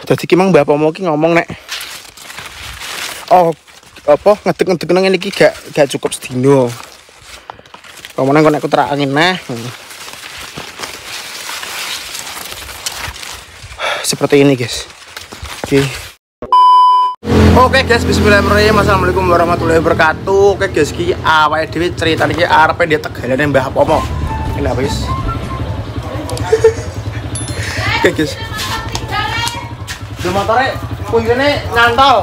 Dadi ki mang Mbah Pomo ki ngomong nek oh apa ngedek-ngedek nang ngene iki gak cukup sedino. Pamane kok nek aku terangin nah. Seperti ini, guys. Oke. Oke, guys, bismillahirrahmanirrahim. Assalamualaikum warahmatullahi wabarakatuh. Oke, guys, ki awake dhewe critane iki arepe dia tegalane Mbah Pomo. Ini apa, guys? Oke, guys. Motore kuncine nyantol.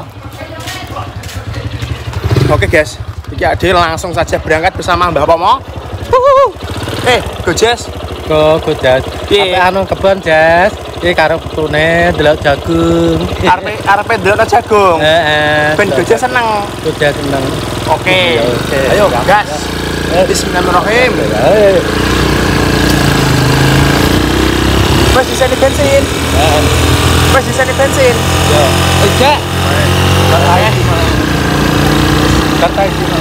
Oke, guys. Iki ade langsung saja berangkat bersama Mbah Pomo. Go Jas. Go Jas. Iki anu kebon Jas. Iki karo putune ndelok jagung. Arepe ndelok jagung. Heeh. Ben Go Jas seneng. Go Jas seneng. Oke. Ayo, gas. Bismillahirrahmanirrahim. Wes diseni bensin. Heeh. Wes diseni bensin. Yo. Ojek. Saya di mana? Kata di mana?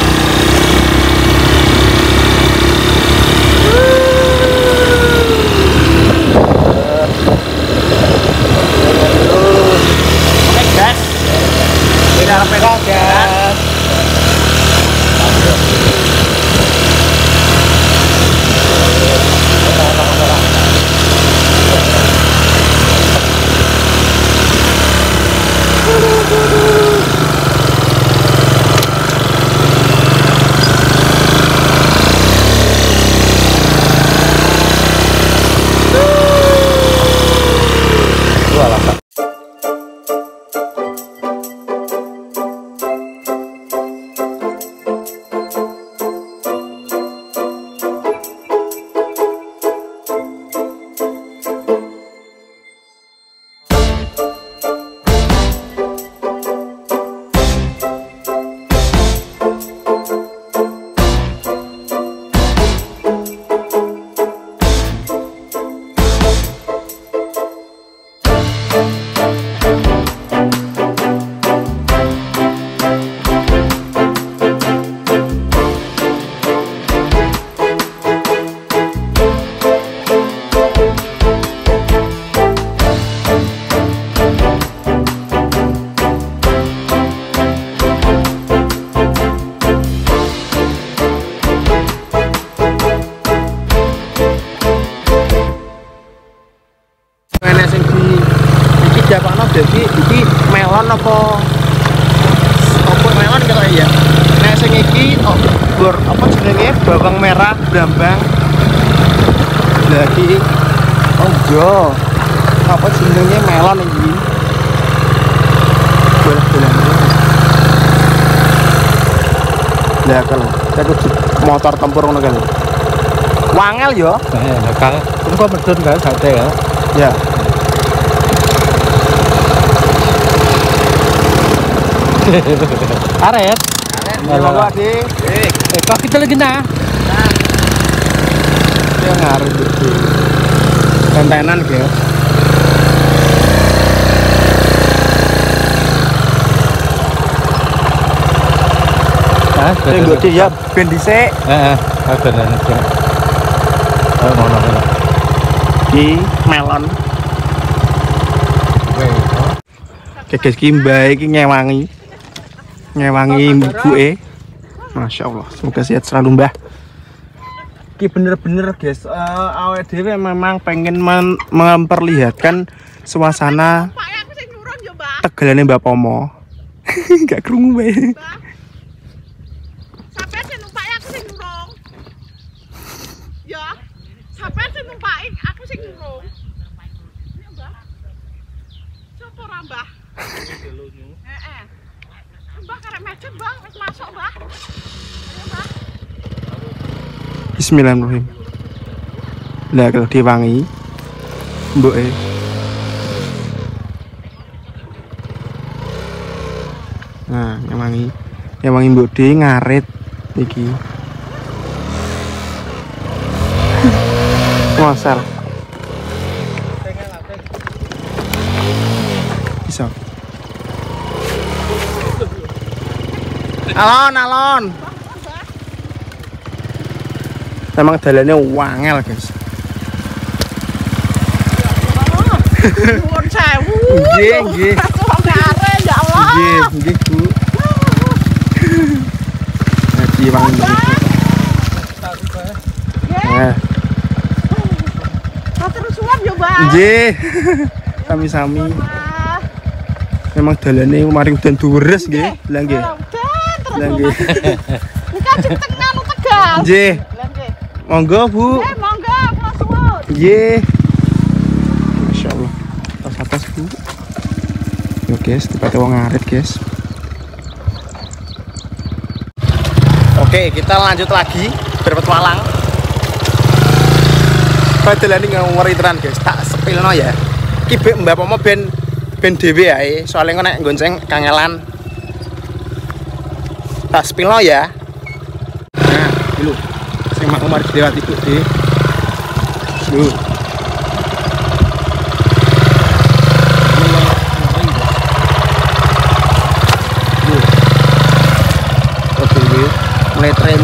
Oke, gas. Ini arep gas. Jadi iki melon apa melon kira ya. Nek sing iki bor apa jenenge bawang merah brambang. Lagi iya. Apa jenenge melon iki? Bola-bola. Lah kan motor tempur ngono kan. Wangel yo. Heeh, kang kok medun gak sate ya. Ya. Aret. Halo lagi. Kok kita lagi nah? Dia ngaruh di kontenan gitu. Tunggu dia ben dhisik. Heeh, bener aja. Oh, ngono. Ki melon. Oke guys, ki Mbah iki ngewangi ibuke. Masya Allah, semoga sehat selalu Mbah. Ki bener-bener guys, awake dhewe memang pengen memperlihatkan suasana tegalane Mbah Pomo. Gak krungu bae. Sampai sing numpaki aku sing nurung. Ya, sampai sing numpaki aku sing nurung. Ini Mbah. Sopo ra Mbah? Heeh. Mbah karek macet, Bang, wis masuk, Mbah. Ayo, Mbah. Bismillahirrahmanirrahim. Lah kalau diwangi mboke. Nah, ngewangi mbok de ngarit iki. Mosel. Bisa. Alon. Memang dalannya wangel, guys. Nuwun sewu. Nggih. Are ya Allah. Nggih, Bu. Haji wangi. Nah, Terus suap ya, Mbak. nggih. Sami-sami. Wah. Memang dalane mari udan deres nggih. Lah nggih. Terus Lah nggih. Bukan cinteng anu Tegal. Nggih. Lah nggih. Monggo, Bu. Monggo, kula suwun. Nggih. Masyaallah. Atas Bu. Yo guys, tiba-tiba wong ngarit, guys. Oke, kita lanjut lagi berpetualang. Padahal ini ngomong tenan guys, tak sepilno ya. Ki mbak pomo ben dhewe ae, soalnya nek gonceng kangelan. Tak sepilno ya. Nah, dulu. Sing mak Umar lewat ibu di. Dulu. Metre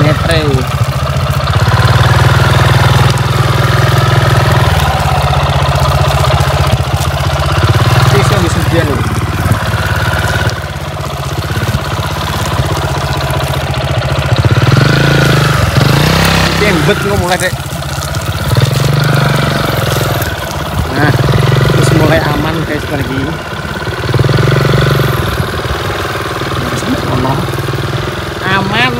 sisa bisa dia loh. Jembet mulai dek. Nah, terus mulai aman guys lagi. Aman.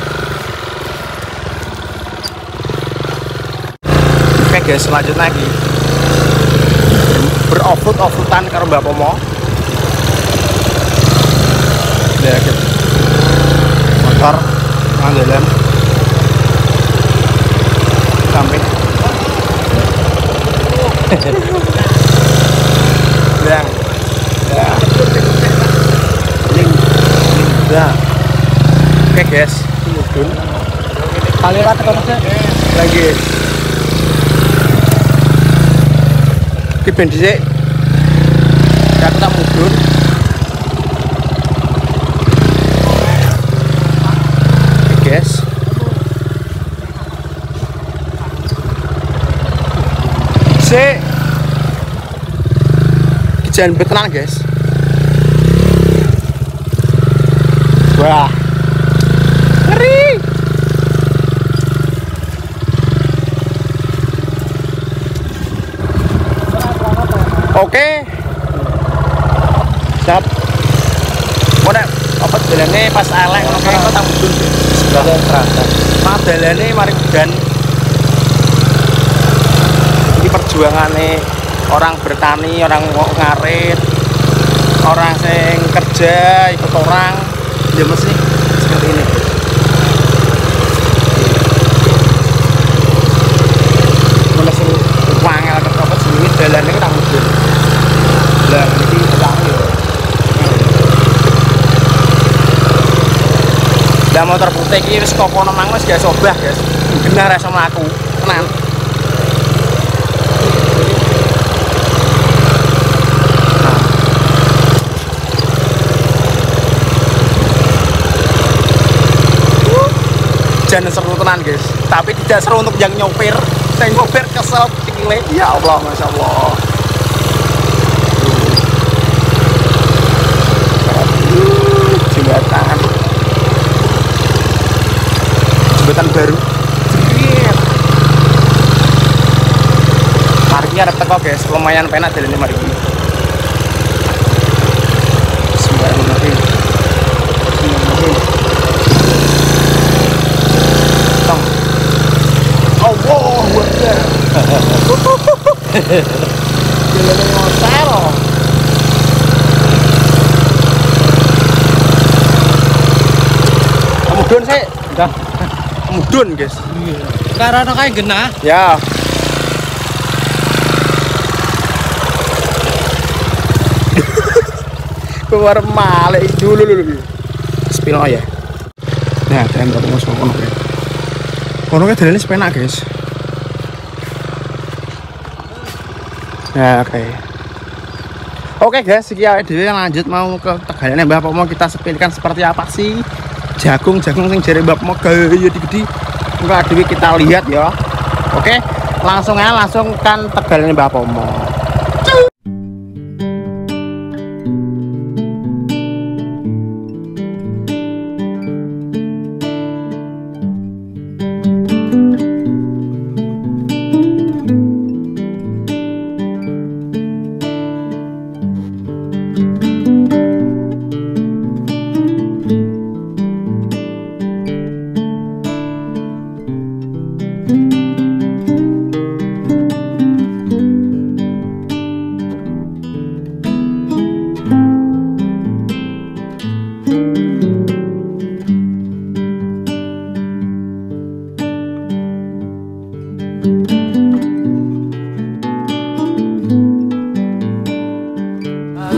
Oke guys, lanjut lagi. Beroff-roadan karo Mbak Pomo. Ya, gitu. Motor andalan sampai yang ya oke guys, mudun kali rata lagi kipen dhisik kata mudun guys. Sik kijan betenan guys. Wah, ngeri. Oke, siap. Udah, apa jalannya pas elek kalau kayak kota mudun jalan terasa. Mas jalannya mari hujan. Ini perjuangannya orang bertani, orang ngarit, orang yang kerja ikut orang. Ya mesti seperti ini. Kalau sing wangel ketopet sini jalannya kita mudun. Lah iki petang yo. Lah motor putih iki wis kokono mang wis gak sobah, guys. Benar iso mlaku. Tenan. Jangan seru tenan guys, tapi tidak seru untuk yang nyopir. Saya nyopir kesel sikile. Ya Allah, masya Allah. Jembatan baru. Parkirnya ada teko guys, lumayan penak jalannya mari ini. Bismillahirrahmanirrahim. Allahu Akbar. Jalan ngotor. Mudun sih. Udah. Mudun, guys. Karena kayak genah. Ya. Keluar malik dulu. Spill ya. Nah, tembok musuh kono ya. Kono ke dalane sepenak, guys. Ya, oke. Oke guys, sekian video lanjut mau ke Tegalane Mbah Pomo, kita sepilkan seperti apa sih jagung sing jare Mbah Pomo gaya gede. Enggak dhewe kita lihat ya. Oke, langsung kan Tegalane Mbah Pomo.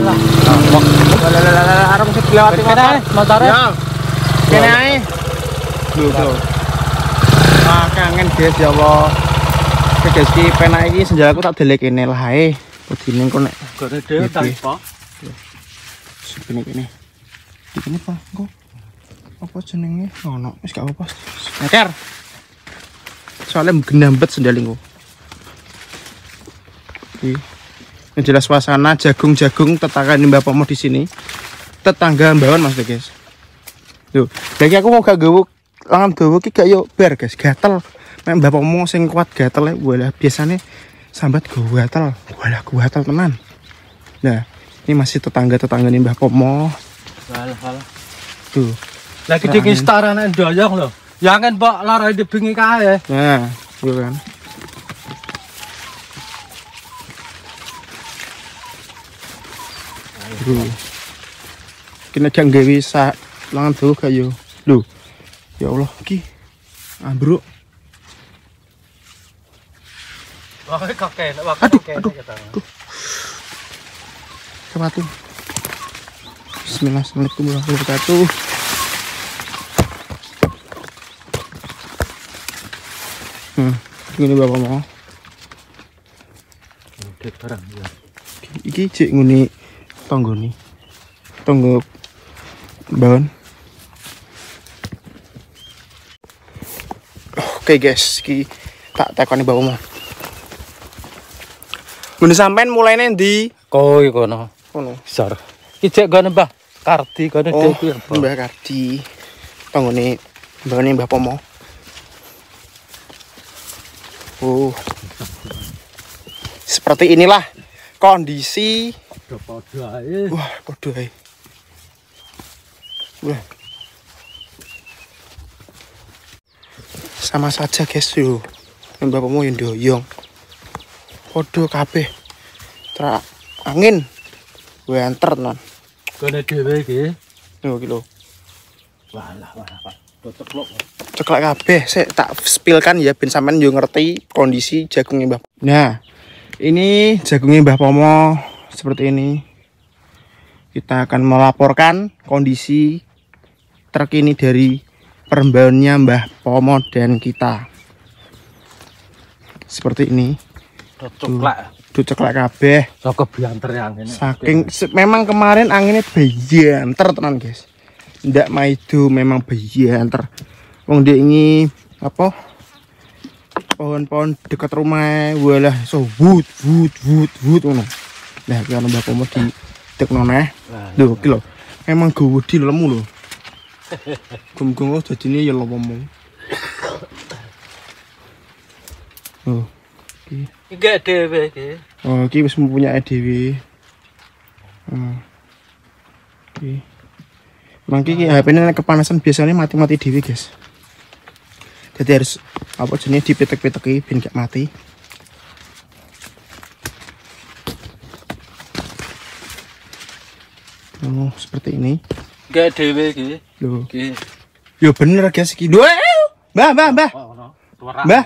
lah. Arep dilewati motor. Motornya. Ya. Kene ae. Lho. Ah, kangen guys ya Allah. Oke guys, iki penak iki senjataku tak delek kene lah ae. Bedine kok nek Gone dhewe tanpa. Segini. Ini apa? Kok apa jenenge? Ono, wis gak apa-apa. Ngeker. Soalnya genambet sendalingku. Ini jelas suasana jagung-jagung tetangga Mbak Pomo di sini. Tetangga Mbakon Mas guys. Tuh, lagi aku mau gak gawe langan dawa iki gak yo bar guys, gatel. Nek Mbak Pomo sing kuat gatel walah biasane sambat gatel. Walah gatel tenan. Nah, ini masih tetangga-tetangga nih Mbah Pomo. Walah. Tuh. Lagi di Instagram nek ndoyong lho. Ya kan mbok lara di bengi kae. Nah, iya kan. Kena jang gawe langan dawa gak yo. Lho. Ya Allah, iki ambruk. Wah, kakek, Aduh. Kepatu. Bismillahirrahmanirrahim. Warahmatullahi wabarakatuh. Ngene Bapak mau. Oke, barang ya. Iki cek ngene tanggane. Tangga Mbakon. Oke guys, iki tak takoni Bapak mau. Ngene sampean mulainya ndi? Koi kono. Kono. Besar. Iki cek gone Mbah. Kardi gone Oh, dhewe apa? Mbah Kardi. Tanggane Mbakone Mbah Pomo. Oh. Seperti inilah kondisi. Padha ae. Wah, padha ae. Wah. Sama saja guys yo. Mbah Pomo yo ndoyong. Padha kabeh. Tra angin. Wenter tenan. Gone dhewe iki. Yo iki lho. Walah, Pak. Ceklok. Ceklek kabeh, sik tak spilkan ya ben sampean yo ngerti kondisi jagungnya Mbah. Nah, ini jagungnya Mbah Pomo seperti ini. Kita akan melaporkan kondisi terkini dari perembaannya Mbah Pomo dan kita. Seperti ini. Ceklek. Duh ceklek kabeh. Saka bianter angin. Saking memang kemarin anginnya banter tenan, guys. Ndak maido memang banter. Wong ndek ini apa? Pohon-pohon dekat rumah walah so wut ngono. Lah iki ana Mbah Pomo di tekno neh. Lho iki lho. Memang gowedi lemu lho. Gum-gum lo dadine ya lomo. Oh. Iki dhewe iki. Oh, iki wis mempunyai dhewe. Oke. Mangke iki HP-ne kepanasan biasanya mati-mati dhewe, guys. Jadi harus apa jenis dipitek-piteki ben gak mati. Oh, seperti ini. Gak dhewe iki. Loh. Iki. Yo bener guys iki. Mbah. Mbah.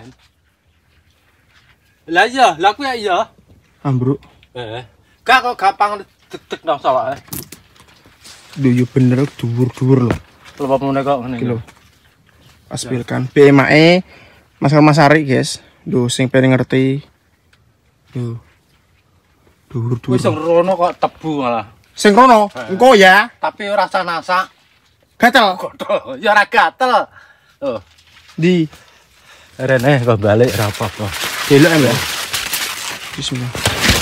Lah iya, lah ku ya iya. Ambruk. Gak kok gampang deg-deg nang sawake. Lho yo bener dhuwur-dhuwur lho. Lepas meneh kok ngene. Iki lho. Aspilkan BMAE Mas Ari guys. Lho sing pengen ngerti. Lho. Dhuwur-dhuwur. Wis rono kok tebu malah. Sing rono, engko ya. Tapi ora rasa nasak. Gatel. Godho, ya ora gatel. Oh. Di Rene kok balik ora apa-apa. delok ya. Bismillah.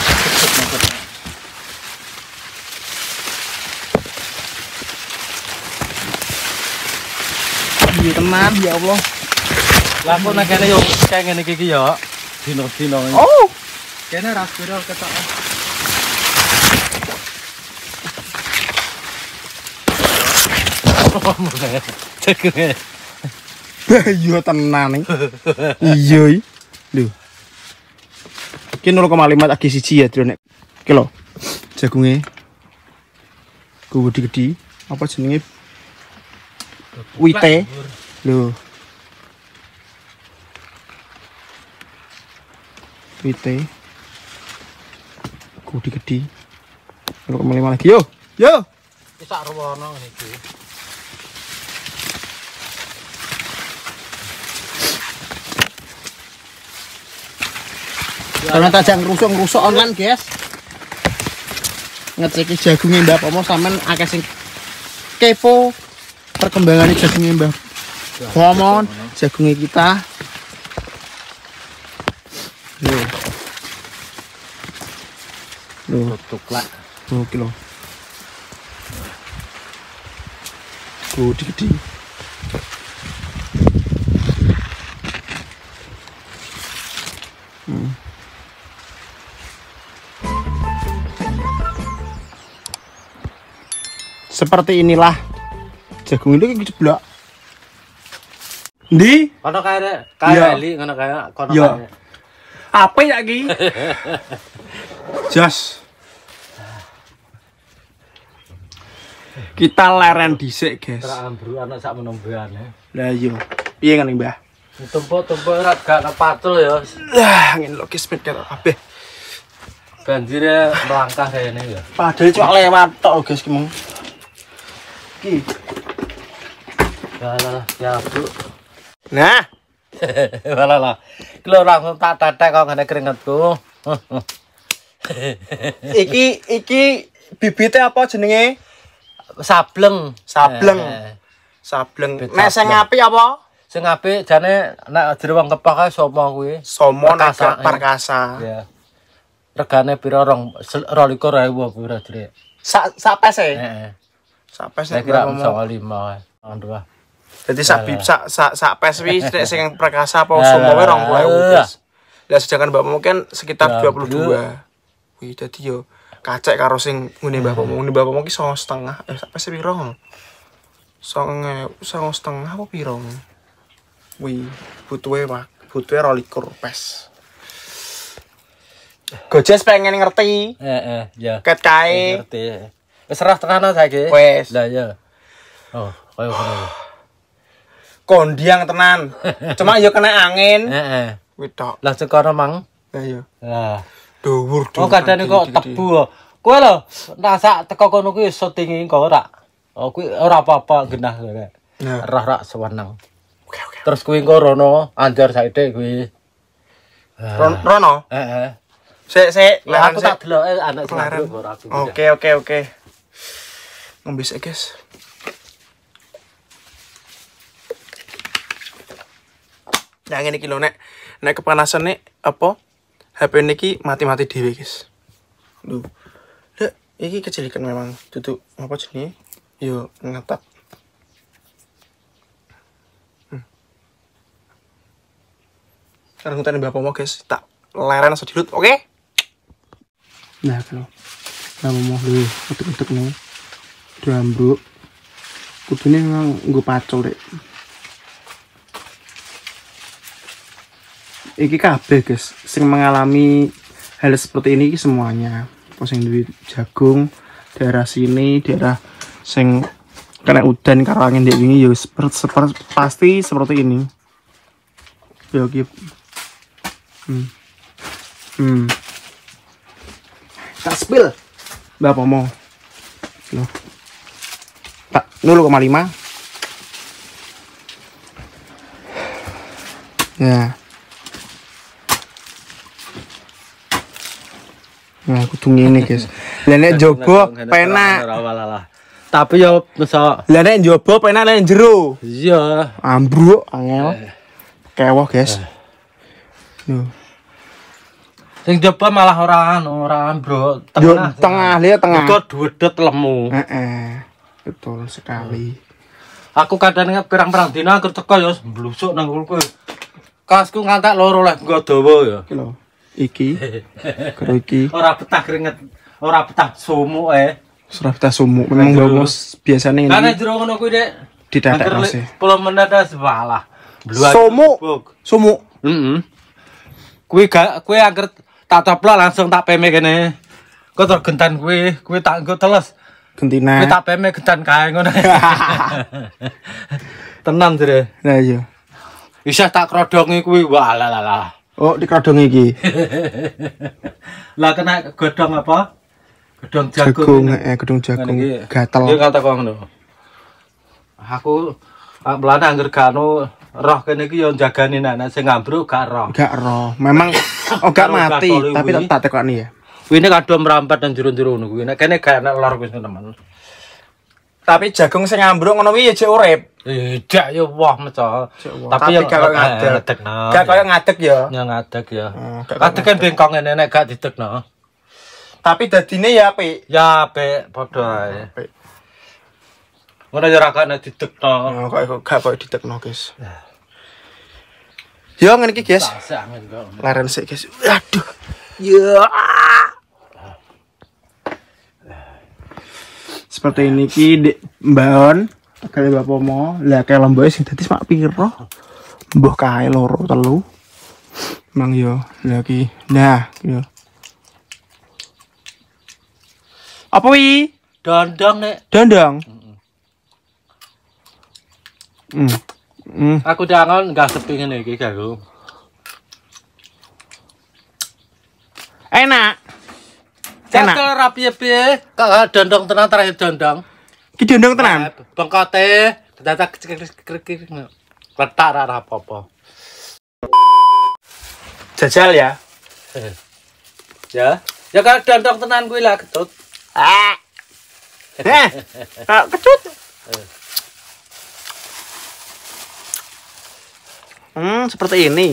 Iya tenan ya Allah. Lah kok nek kene yo kayak ngene iki ya. Dino-dino. Oh, Kene ra spiral ketok. Cekne. iya tenan. Iya. Lho. Iki 0,5 lagi siji ya, Drone. Iki lho. Jagunge. Gede-gede. Apa jenenge? Wite. Lho. Wite. Gede-gede. 0,5 lagi. Yo. Yo. Iki sak ruwono ngene iki. Karena tajang rusuk online, guys. Ngeceki jagungnya Mbah Pomo sampean akeh sing kepo perkembangan jagungnya Mbah Pomo, jagungnya kita. Loh, Tuklak. 2 kilo. Gede. Seperti inilah jagung itu jeblok. Ndi? Kono Iya. kaya li ngono kaya kono Iya. kaya. Apa ya ki? Jas. Kita leren dhisik, guys. Terak ambru anak sak menombeane. Lah iya. Piye ngene, Mbah? Tumpuk-tumpuk ora gak pacul ya. Lah, ngene lho ki speed karo kabeh. Banjire melangkah kayane ya. Padahal cuma lewat tok, guys, ki mong. Ki. Lah, ya, Bu. Nah, Walah. Iki lho langsung tak tetek kok ngene keringetku. iki bibitnya apa jenenge? Sableng. Sableng. Bibit Nek sing sableng. apik apa? Sing apik jane nek jero wong kepak kae sapa kuwi? Somo nek Perkasa, perkasa. Ya. Regane pira 22.000 pira jere. Sak pes e. Heeh. Sak pes Saya nek kira ngomong. 5 kae. Jadi sak pes wi nek sing perkasa apa Lah, somo wae lah. 20.000, guys. Lah sedangkan Mbak mungkin sekitar Ya, 22. Wih, dadi yo kacek karo sing ngene Mbak Pomo. Ngene Mbak Pomo ki 9,5. Sak pes piro? 9,5 apa piro? Wih, butuhe 22 pes. Gojes pengen ngerti. Ya. Ket kae. Ngerti. Wis serah tenan saiki. Wes. Lah ya. Oh, kaya ngono. Kondiang tenan. Cuma yo kena angin. Heeh. Kuwi tok. Lah sekono mang. Lah yo. Lah. Dhuwur. Oh kadane kok tebu. Kowe lho, nasak teko kono kuwi iso tingi kok ora. Oh kuwi ora apa-apa genah kok. Nah. Rah sewenang. Oke. Terus kuwi engko rono anjar saithik kuwi. Rono. Heeh. Sik, Lah aku tak deloke anak sing ora aku. Oke. Ngombe sik, guys. Nah, ngene iki lho nek kepanasan nek apa? HP niki mati-mati dhewe, guys. Lho. Lek iki kecilikan memang duduk apa jenenge? Yo ngetap. Sekarang ngutane Mbak Pomo, guys. Tak leren sedilut, oke? Nah, kalau mau dulu utuk nih udah ambruk kudunya memang gue pacul deh iki kabeh guys sing mengalami hal seperti ini semuanya posing duit jagung daerah sini daerah sing kena udan karo angin dek wingi ya pasti seperti ini ya oke tak spill Mbak Pomo loh tak 0,5 ya nah kudu ngene guys lah nek njaba penak tapi ya bisa lah nek njaba penak nek jero iya ambruk angel kewoh guys loh sing coba malah ora bro tengah lihat tengah kok duwedhet lemu betul sekali aku kadang pirang-pirang dina aku teko ya mblusuk nang kulku kasku ngantek loro lek nggo dawa ya iki lho iki karo iki ora betah keringet ora betah sumuk surah kita sumuk memang bagus biasanya ini karena jero ngono kuwi Dek ditatak masih 10 menit wis walah sumuk heeh kuwi anggere tak coplok langsung tak peme kene. Kok tergentan kuwi tak nggo teles. Gentina. Kuwi tak peme gentan kae ngono. Tenan jere. Lah iya. Isih tak krodongi kuwi walah. Oh, dikrodongi iki. Lah kena godhong apa? Gedung jagung, jagung. gedung jagung. Iya Gatel. kata kok ngono. Aku mlane angger gak roh kene iki yo jagani anak sing ngambruk gak roh. Gak roh. Memang gak mati, tapi tak tekoni ya. Kuwi nek kadung merampat nang jero-jero ngono kuwi. Nek kene gak enak lor wis teman. Tapi jagung sing ngambruk ngono kuwi ya jek urip. Jak yo wah meca. Tapi gak koyo ngadeg. Gak koyo ngadeg ya. Ya ngadeg ya. Ngadeg kan bengkong ngene nek gak didegno. Tapi dadine ya apik. Ya apik padha ae. Ngono ya ra gak nek didegno. Kok gak koyo didegno, guys. Yo ngene iki, guys. Laren sik, guys. Aduh. Ya. Seperti ini ki Mbahon kali Bapak mau lah kayak lomboke sing dadi mak piro? Mbah kae loro telu. Mang yo lagi. Nah, yo. Apa wi? Dondong nek. Dondong. Aku jangan enggak sepi ngene iki karo. Enak. Cekel rapi-piye, kok dondong tenan terakhir dondong. Ki dondong tenan. Bengkote, dadak krik-krik. Letak ra apa-apa. Jajal ya. Ya. Ya kalau dondong tenan kuwi lah ketut. Kecut. Seperti ini.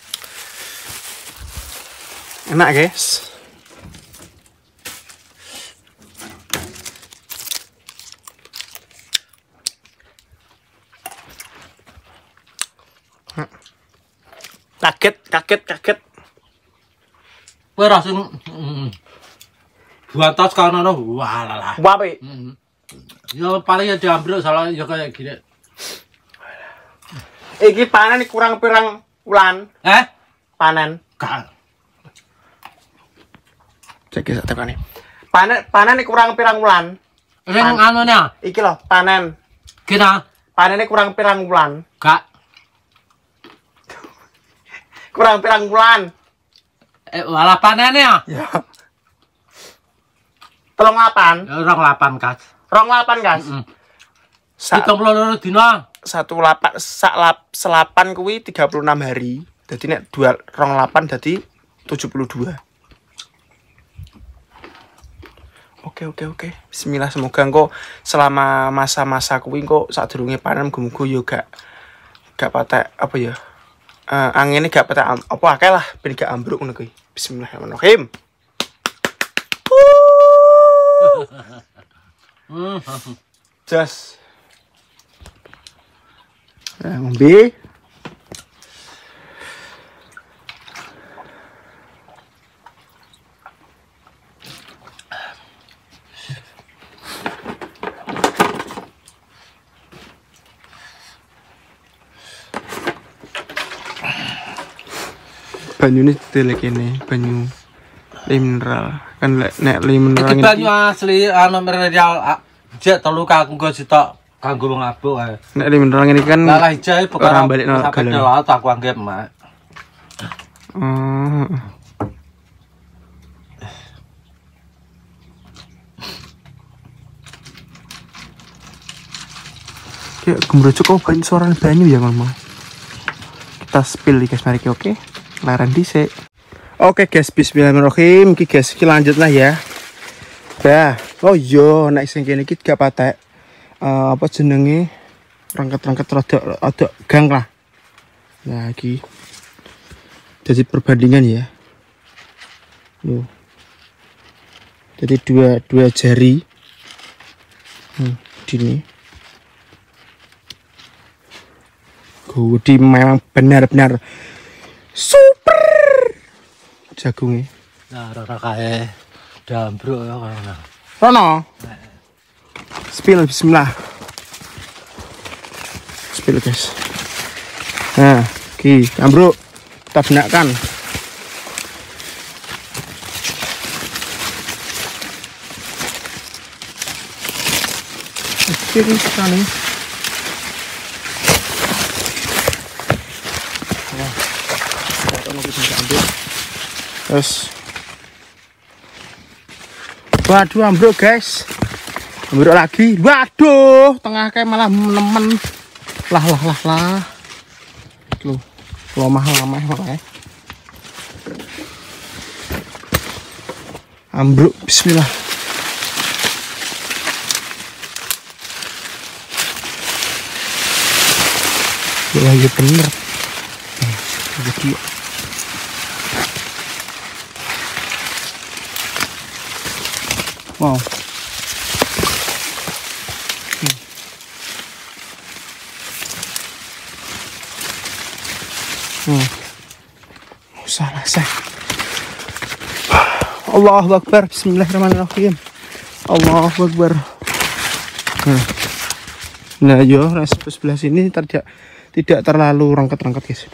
Enak, guys. Kaget. Kowe ra sing buantos kana ono walah. Wape. Ya paling ya diambruk salah ya kayak gini. Iki panen kurang pirang wulan. Panen. Gak. Cek sak tekane. Panen kurang pirang wulan. Ring anunya. Iki lho, panen. Kira. Panene kurang pirang wulan. Gak. Kurang pirang wulan. Walah panennya. Ya. 38. Ya 28 kas. 28 guys. Sak 32 dina. Selapan kuwi 36 hari. Dadi nek 28 dadi 72. Oke. Bismillah, semoga engko selama masa-masa kuwi engko sadurunge panen muga-muga yo gak patek apa ya. Angine gak patek apa akeh lah ben gak ambruk ngono kuwi. Bismillahirrahmanirrahim. Just. Ngombe. Banyu ini delek ini banyu mineral kan nek mineral iki banyu asli anu mineral jek telu kanggo sitok kanggo wong abuk ae nek mineral ini kan lah ijae ora balikno galon laut aku anggap mak kayak gemerocok kok banyak suara banyu ya ngomong kita spill guys mari oke laren dhisik. Oke guys, bismillahirrahmanirrahim. Iki guys, iki lanjut lah ya. Dah. Oh iya, nek sing kene iki gak patek apa jenenge? Rangket-rangket rada gang lah. Nah, iki. Jadi perbandingan ya. Loh. Jadi dua jari. Gini. Gudi memang benar-benar super jagungnya. Nah, rara kae dambruk ya kono. Rono. Spill bismillah. Spill guys. Nah, ki dambruk kita benakkan. Kiri sekali. Terus Waduh, ambruk guys. Ambruk lagi. Waduh, tengah kayak malah nemen. Lah. Loh, lomah malah. Ambruk, bismillah. Ya bener. Jadi wow. Salah saya. Allahu Akbar. Bismillahirrahmanirrahim. Allahu Akbar. Nah, yo sebelah sini tidak terlalu rangkat guys.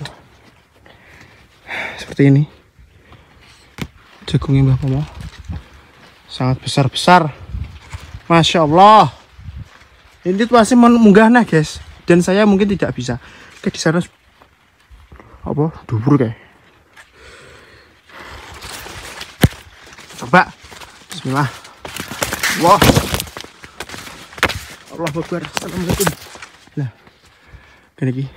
Seperti ini. Jagungnya Mbah Pomo sangat besar. Masya Allah. Ini masih munggah nah guys. Dan saya mungkin tidak bisa. Kayak di sana apa? Dubur kayak. Coba. Bismillah. Wah. Allah Akbar. Assalamualaikum. Nah. Gini.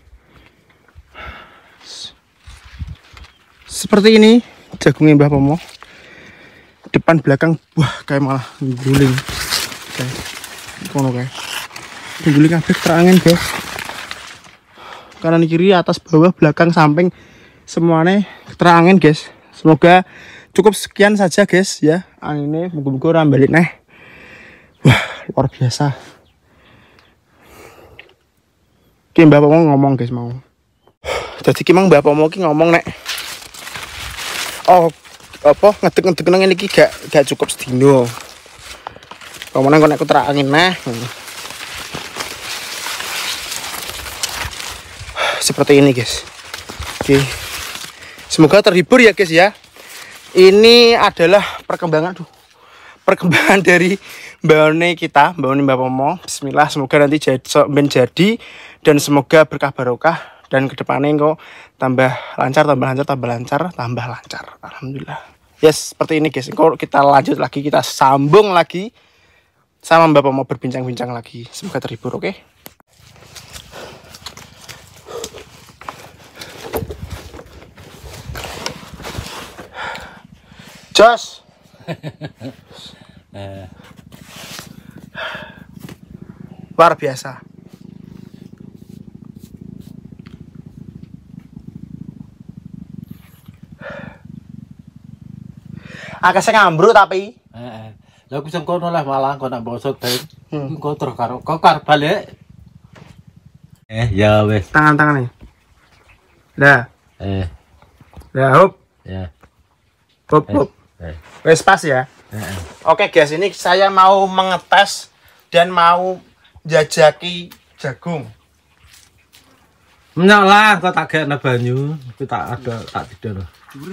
Seperti ini jagungnya Mbah Pomo. Depan belakang wah kayak malah guling. Kayak kono kayak. Guling kabeh terangan, guys. Kanan kiri, atas bawah, belakang, samping semuanya terangan, guys. Semoga cukup sekian saja, guys ya. Anginnya muga-muga ora balik neh. Wah, luar biasa. Ki Mbah Pomo ngomong, guys, mau. Jadi ki mang Mbah Pomo ki ngomong nek. Oh, apa ngedek-ngedek nang iki gak cukup sedino. Pamane kok nek terangin neh. Seperti ini, guys. Oke. Semoga terhibur ya, guys ya. Ini adalah perkembangan dari mbahone kita, mbahone Mbah Pomo. Bismillah, semoga nanti jadi dan semoga berkah barokah dan kedepannya kok tambah lancar. Alhamdulillah. Yes, seperti ini, guys. Kok kita lanjut lagi, kita sambung lagi sama Mbah Pomo berbincang-bincang lagi. Semoga terhibur, oke? Jos. Luar biasa. Akase ngambruk tapi. Lah aku sing kono lah malah kok nak bosot ben. Engko terus karo kokar balik. Ya wis. Tangan-tangan nih. Dah. Dah, hop. Ya. Hop. Wes pas ya. Oke guys, ini saya mau mengetes dan mau jajaki jagung. Menyalah kok tak gekne banyu, aku tak tidur.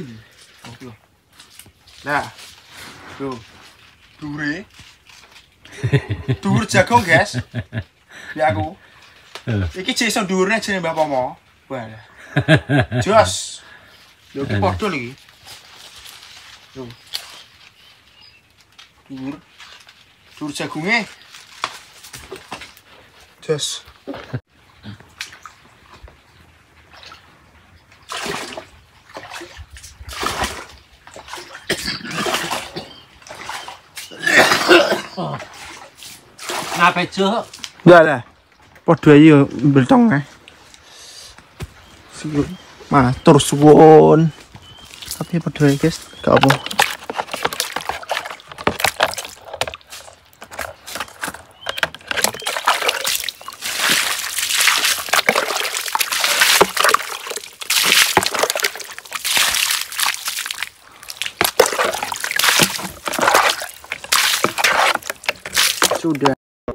Nah. Tuh. Dure. Dur jagung, guys. Ya aku. Iki iso durne jenenge Mbah Pomo. Wah. Jos. Lho iki padha iki. Tuh. Dur jagungnya. Jos. Ngapain cuk? Enggak lah. Padha iki beltong ae. Matur suwun. Tapi padha iki, guys, gak apa. Sudah.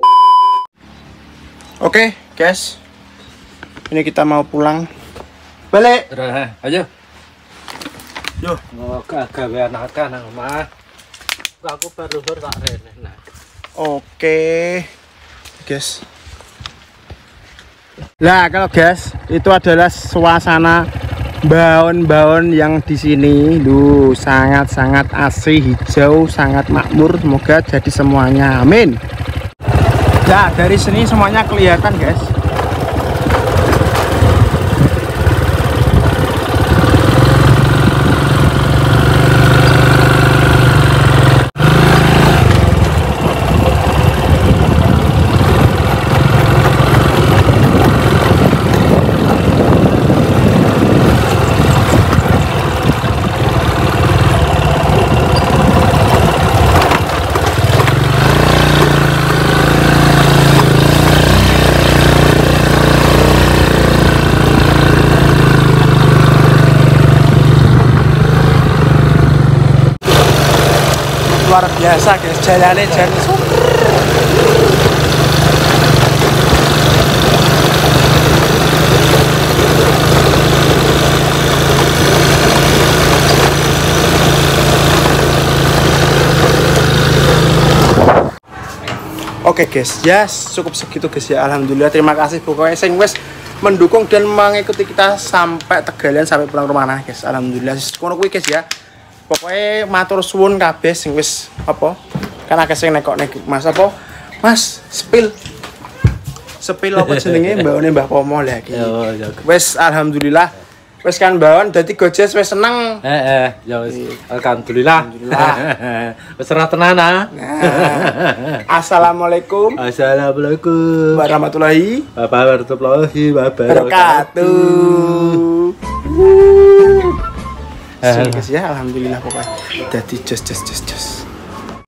Oke, guys. Ini kita mau pulang. Balik. Ayo. Yo, Gawe anak-anak nang omah. Aku baru tak rene. Nah. oke. Guys. Nah, kalau guys, itu adalah suasana Baon-baon yang di sini sangat-sangat asri, hijau, sangat makmur. Semoga jadi semuanya, amin. Ya, dari sini semuanya kelihatan, guys. Luar biasa, guys, jalannya jalan super. Oke guys, ya cukup segitu guys ya. Alhamdulillah, terima kasih pokoknya sing wes mendukung dan mengikuti kita sampai Tegalian, sampai pulang rumah nah guys. Alhamdulillah kono kuwi guys ya. Pokoknya matur suwun kabeh sing wis apa? Kan akeh sing nekok-nekok Mas apa? Mas, spill apa jenenge mbakne Mbah Pomo lah iki. Wis alhamdulillah. Wis kan mbahon dadi Gojes wis seneng. Ya wis. Alhamdulillah. Wis ora tenan ah. Assalamualaikum warahmatullahi wabarakatuh. Guys ya, alhamdulillah pokoknya. Dadi jos.